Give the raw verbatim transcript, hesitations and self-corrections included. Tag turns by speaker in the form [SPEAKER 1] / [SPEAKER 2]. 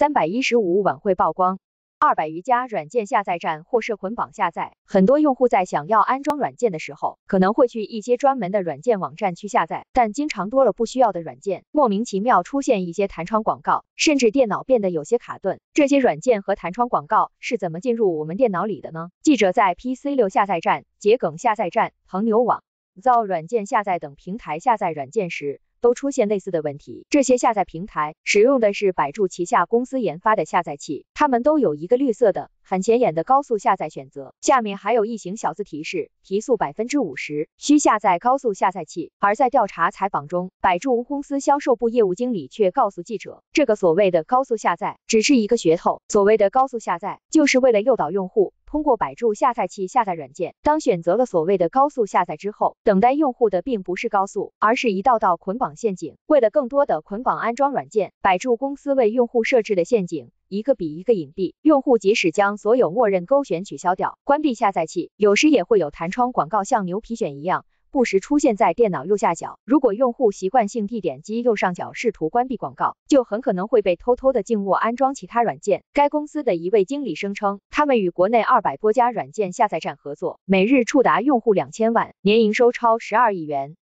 [SPEAKER 1] 三百一十五晚会曝光。二百余家软件下载站或设捆绑下载，很多用户在想要安装软件的时候，可能会去一些专门的软件网站去下载，但经常多了不需要的软件，莫名其妙出现一些弹窗广告，甚至电脑变得有些卡顿。这些软件和弹窗广告是怎么进入我们电脑里的呢？记者在 P C 六下载站、桔梗下载站、腾牛网、造软件下载等平台下载软件时，都出现类似的问题。这些下载平台使用的是百度旗下公司研发的下载器，它们都有一个绿色的很显眼的高速下载选择，下面还有一行小字提示，提速 百分之五十， 需下载高速下载器。而在调查采访中，百度公司销售部业务经理却告诉记者，这个所谓的高速下载只是一个噱头，所谓的高速下载就是为了诱导用户通过百度下载器下载软件。当选择了所谓的高速下载之后，等待用户的并不是高速，而是一道道捆绑陷阱。为了更多的捆绑安装软件，百度公司为用户设置的陷阱一个比一个隐蔽，用户即使将所有默认勾选取消掉，关闭下载器，有时也会有弹窗广告像牛皮癣一样不时出现在电脑右下角。如果用户习惯性地点击右上角试图关闭广告，就很可能会被偷偷的静默安装其他软件。该公司的一位经理声称，他们与国内二百多家软件下载站合作，每日触达用户两千万，年营收超十二亿元。